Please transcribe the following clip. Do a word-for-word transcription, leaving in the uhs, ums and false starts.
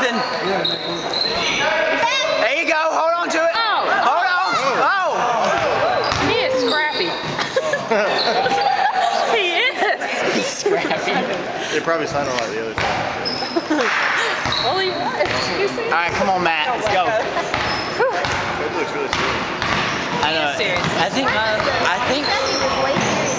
Ethan. There you go. Hold on to it. Oh. Hold on. Oh. He is scrappy. He is. He's scrappy. They probably sounded like the other time. Well, he was. You see? All right, come on, Matt. Let's go. It looks really serious. I know. Serious. I think. I think.